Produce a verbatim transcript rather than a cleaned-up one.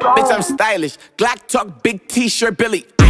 Bitch, I'm stylish. Glock talk, big t-shirt, Billy.